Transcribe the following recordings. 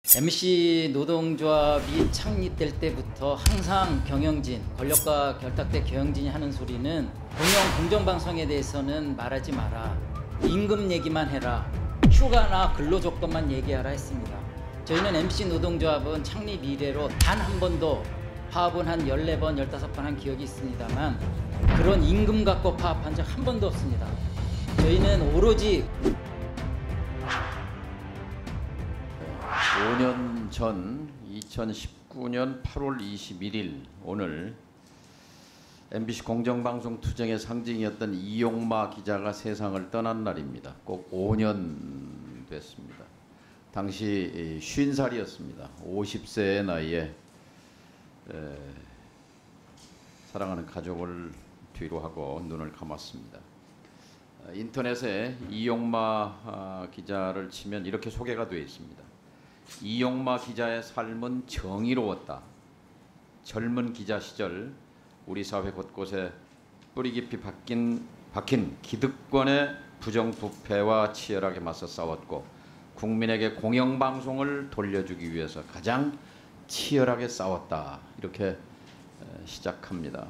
MC 노동조합이 창립될 때부터 항상 경영진, 권력과 결탁된 경영진이 하는 소리는 공정방송에 대해서는 말하지 마라. 임금 얘기만 해라. 휴가나 근로조건만 얘기하라 했습니다. 저희는 MC 노동조합은 창립 이래로 단 한 번도 파업은 한 14번, 15번 한 기억이 있습니다만 그런 임금 갖고 파업한 적 한 번도 없습니다. 저희는 오로지 5년 전 2019년 8월 21일 오늘 MBC 공정방송 투쟁의 상징이었던 이용마 기자가 세상을 떠난 날입니다. 꼭 5년 됐습니다. 당시 50살이었습니다. 50세의 나이에 사랑하는 가족을 뒤로 하고 눈을 감았습니다. 인터넷에 이용마 기자를 치면 이렇게 소개가 되어 있습니다. 이용마 기자의 삶은 정의로웠다. 젊은 기자 시절 우리 사회 곳곳에 뿌리 깊이 박힌 기득권의 부정부패와 치열하게 맞서 싸웠고 국민에게 공영방송을 돌려주기 위해서 가장 치열하게 싸웠다. 이렇게 시작합니다.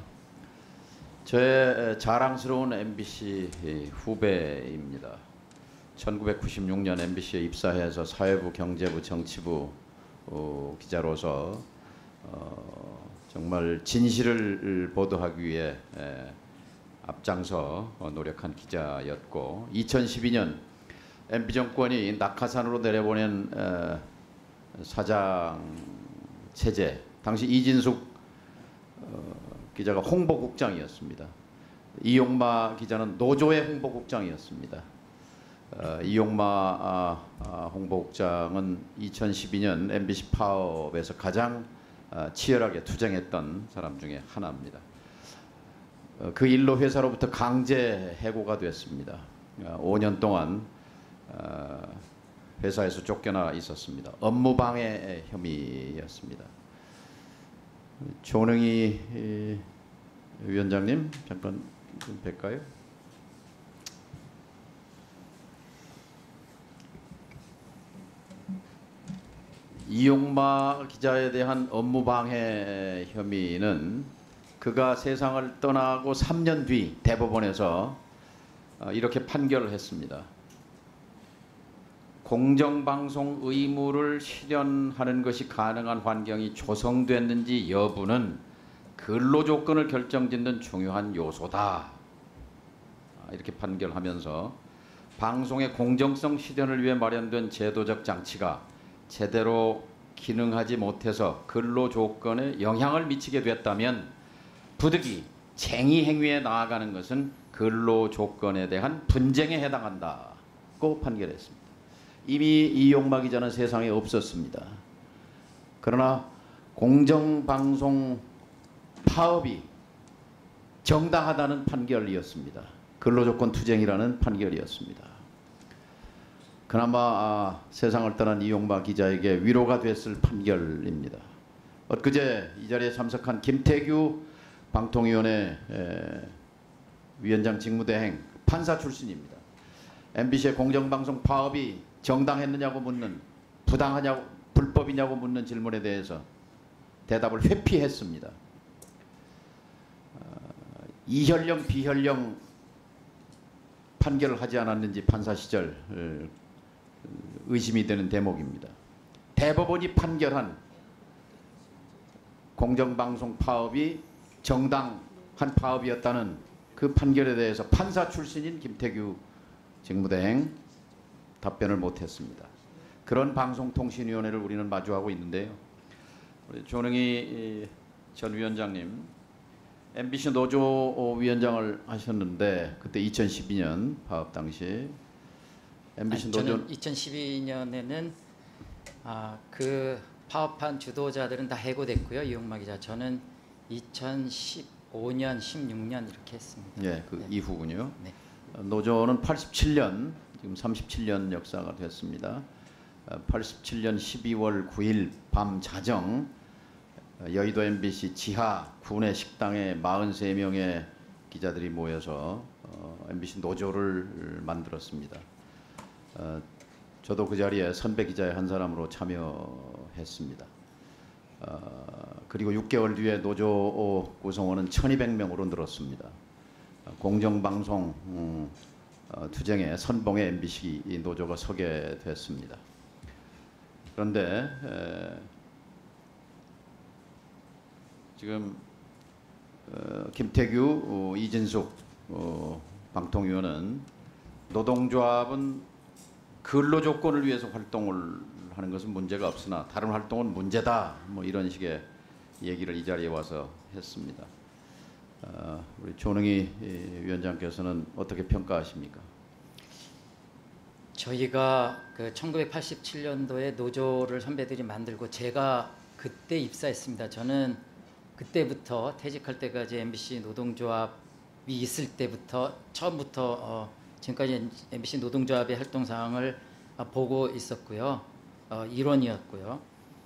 저의 자랑스러운 MBC 후배입니다. 1996년 MBC에 입사해서 사회부, 경제부, 정치부 기자로서 정말 진실을 보도하기 위해 앞장서 노력한 기자였고 2012년 MB 정권이 낙하산으로 내려보낸 사장 체제, 당시 이진숙 기자가 홍보국장이었습니다. 이용마 기자는 노조의 홍보국장이었습니다. 이용마 홍보국장은 2012년 MBC 파업에서 가장 치열하게 투쟁했던 사람 중에 하나입니다. 그 일로 회사로부터 강제 해고가 됐습니다. 5년 동안 회사에서 쫓겨나 있었습니다. 업무방해 혐의였습니다. 조능희 위원장님 잠깐 좀 뵐까요? 이용마 기자에 대한 업무방해 혐의는 그가 세상을 떠나고 3년 뒤 대법원에서 이렇게 판결을 했습니다. 공정방송 의무를 실현하는 것이 가능한 환경이 조성됐는지 여부는 근로조건을 결정짓는 중요한 요소다. 이렇게 판결하면서 방송의 공정성 실현을 위해 마련된 제도적 장치가 제대로 기능하지 못해서 근로조건에 영향을 미치게 됐다면 부득이 쟁의 행위에 나아가는 것은 근로조건에 대한 분쟁에 해당한다고 판결했습니다. 이미 이용마 기자는 세상에 없었습니다. 그러나 공정방송 파업이 정당하다는 판결이었습니다. 근로조건 투쟁이라는 판결이었습니다. 그나마 세상을 떠난 이용마 기자에게 위로가 됐을 판결입니다. 엊그제 이 자리에 참석한 김태규 방통위원회 위원장 직무대행 판사 출신입니다. MBC의 공정방송 파업이 정당했느냐고 묻는, 부당하냐고, 불법이냐고 묻는 질문에 대해서 대답을 회피했습니다. 이현령, 비현령 판결을 하지 않았는지 판사 시절 의심이 되는 대목입니다. 대법원이 판결한 공정방송 파업이 정당한 파업이었다는 그 판결에 대해서 판사 출신인 김태규 직무대행 답변을 못했습니다. 그런 방송통신위원회를 우리는 마주하고 있는데요. 우리 조능희 전 위원장님, MBC 노조 위원장을 하셨는데 그때 2012년 파업 당시 MBC 노조 저는 2012년에는 그 파업한 주도자들은 다 해고됐고요. 이용마 기자. 저는 2015년, 16년 이렇게 했습니다. 예, 그 네. 이후군요. 네. 노조는 87년, 지금 37년 역사가 됐습니다. 87년 12월 9일 밤 자정 여의도 MBC 지하 구내 식당에 43명의 기자들이 모여서 MBC 노조를 만들었습니다. 저도 그 자리에 선배 기자의 한 사람으로 참여했습니다. 그리고 6개월 뒤에 노조 구성원은 1,200명으로 늘었습니다. 공정방송 투쟁의 선봉에 MBC 노조가 서게 됐습니다. 그런데 지금 김태규, 이진숙 방통위원은 노동조합은 근로 조건을 위해서 활동을 하는 것은 문제가 없으나 다른 활동은 문제다. 뭐 이런 식의 얘기를 이 자리에 와서 했습니다. 우리 조능희 위원장께서는 어떻게 평가하십니까? 저희가 그 1987년도에 노조를 선배들이 만들고 제가 그때 입사했습니다. 저는 그때부터 퇴직할 때까지 MBC 노동조합이 있을 때부터 처음부터 지금까지 MBC 노동조합의 활동 사항을 보고 있었고요. 일원이었고요.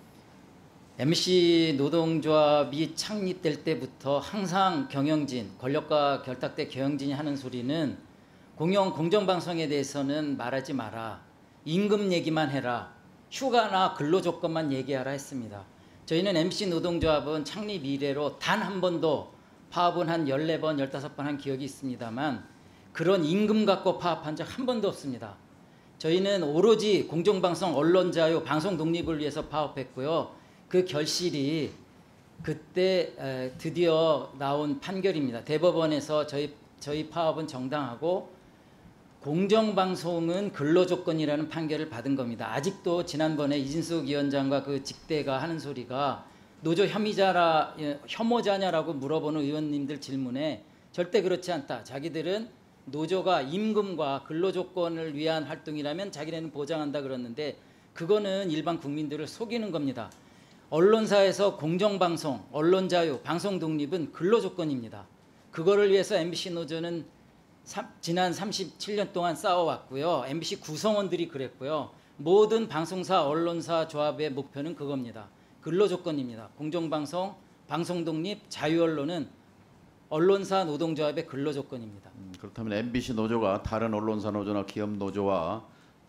MBC 노동조합이 창립될 때부터 항상 경영진, 권력과 결탁돼 경영진이 하는 소리는 공정방송에 대해서는 말하지 마라. 임금 얘기만 해라. 휴가나 근로조건만 얘기하라 했습니다. 저희는 MBC 노동조합은 창립 이래로 단 한 번도 파업은 한 14번, 15번 한 기억이 있습니다만 그런 임금 갖고 파업한 적 한 번도 없습니다. 저희는 오로지 공정방송, 언론 자유, 방송 독립을 위해서 파업했고요. 그 결실이 그때 드디어 나온 판결입니다. 대법원에서 저희 파업은 정당하고 공정방송은 근로조건이라는 판결을 받은 겁니다. 아직도 지난번에 이진숙 위원장과 그 직대가 하는 소리가 노조 혐오자냐라고 물어보는 의원님들 질문에 절대 그렇지 않다. 자기들은 노조가 임금과 근로조건을 위한 활동이라면 자기네는 보장한다 그랬는데 그거는 일반 국민들을 속이는 겁니다. 언론사에서 공정방송, 언론자유, 방송독립은 근로조건입니다. 그거를 위해서 MBC 노조는 지난 37년 동안 싸워왔고요. MBC 구성원들이 그랬고요. 모든 방송사, 언론사 조합의 목표는 그겁니다. 근로조건입니다. 공정방송, 방송독립, 자유언론은 언론사 노동조합의 근로조건입니다. 그렇다면 MBC 노조가 다른 언론사 노조나 기업 노조와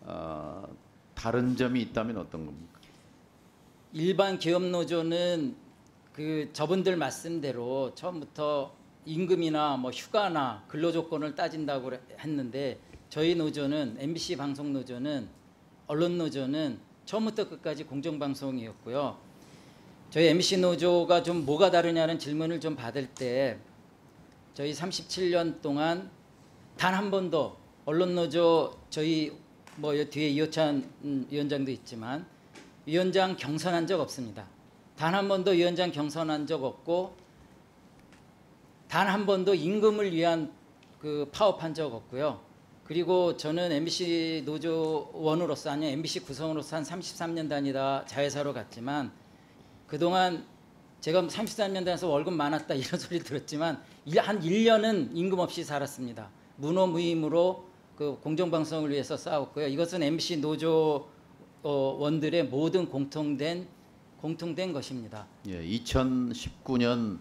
다른 점이 있다면 어떤 겁니까? 일반 기업 노조는 그 저분들 말씀대로 처음부터 임금이나 뭐 휴가나 근로조건을 따진다고 했는데 저희 노조는 MBC 방송 노조는 언론 노조는 처음부터 끝까지 공정방송이었고요. 저희 MBC 노조가 좀 뭐가 다르냐는 질문을 좀 받을 때 저희 37년 동안 단 한 번도 언론 노조 저희 뭐 뒤에 이호찬 위원장도 있지만 위원장 경선한 적 없습니다. 단 한 번도 위원장 경선한 적 없고 단 한 번도 임금을 위한 그 파업한 적 없고요. 그리고 저는 MBC 노조원으로서 아니 MBC 구성으로서 한 33년 다니다 자회사로 갔지만 그동안 제가 33년 다녀서 월급 많았다 이런 소리 들었지만 한 1년은 임금 없이 살았습니다. 무노무임으로 그 공정방송을 위해서 싸웠고요. 이것은 MBC 노조원들의 모든 공통된 것입니다. 예, 2019년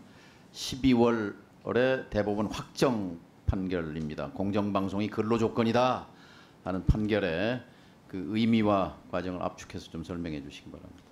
12월에 대법원 확정 판결입니다. 공정방송이 근로조건이다 하는 판결의 그 의미와 과정을 압축해서 좀 설명해 주시기 바랍니다.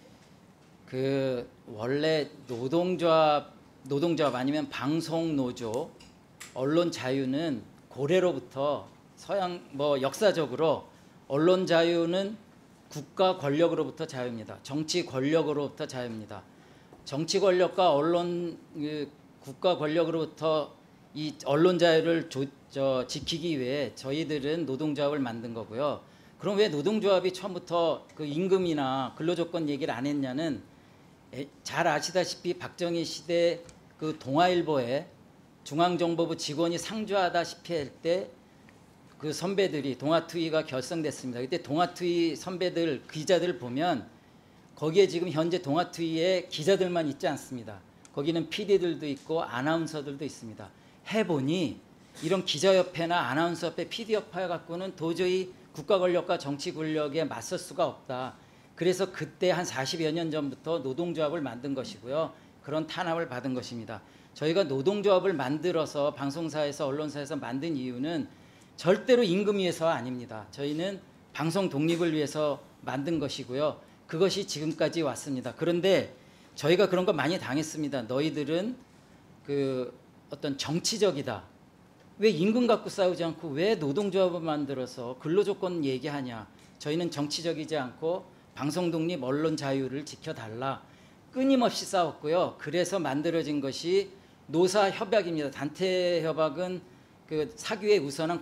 그 원래 노동조합 아니면 방송노조, 언론 자유는 고래로부터 서양 뭐 역사적으로 언론 자유는 국가 권력으로부터 자유입니다. 정치 권력으로부터 자유입니다. 정치 권력과 언론 국가 권력으로부터 이 언론 자유를 지키기 위해 저희들은 노동조합을 만든 거고요. 그럼 왜 노동조합이 처음부터 그 임금이나 근로조건 얘기를 안 했냐는 잘 아시다시피 박정희 시대 그 동아일보에 중앙정보부 직원이 상주하다시피 할 때 그 선배들이 동아투위가 결성됐습니다. 그때 동아투위 선배들 기자들 보면 거기에 지금 현재 동아투위에 기자들만 있지 않습니다. 거기는 PD들도 있고 아나운서들도 있습니다. 해보니 이런 기자협회나 아나운서협회, PD협회 갖고는 도저히 국가 권력과 정치 권력에 맞설 수가 없다. 그래서 그때 한 40여 년 전부터 노동조합을 만든 것이고요. 그런 탄압을 받은 것입니다. 저희가 노동조합을 만들어서 방송사에서 언론사에서 만든 이유는 절대로 임금 위해서가 아닙니다. 저희는 방송 독립을 위해서 만든 것이고요. 그것이 지금까지 왔습니다. 그런데 저희가 그런 거 많이 당했습니다. 너희들은 그 어떤 정치적이다. 왜 임금 갖고 싸우지 않고 왜 노동조합을 만들어서 근로조건 얘기하냐. 저희는 정치적이지 않고 방송 독립, 언론 자유를 지켜달라. 끊임없이 싸웠고요. 그래서 만들어진 것이 노사협약입니다. 단체협약은 그 사규에 우선한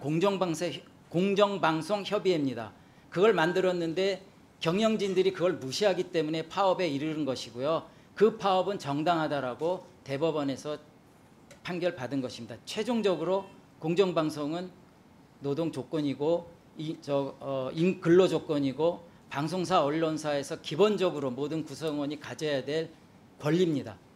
공정방송협의회입니다. 그걸 만들었는데 경영진들이 그걸 무시하기 때문에 파업에 이르는 것이고요. 그 파업은 정당하다라고 대법원에서 판결받은 것입니다. 최종적으로 공정방송은 노동 조건이고 근로 조건이고 방송사 언론사에서 기본적으로 모든 구성원이 가져야 될 권리입니다.